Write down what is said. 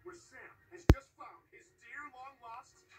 where Sam has just found his dear long lost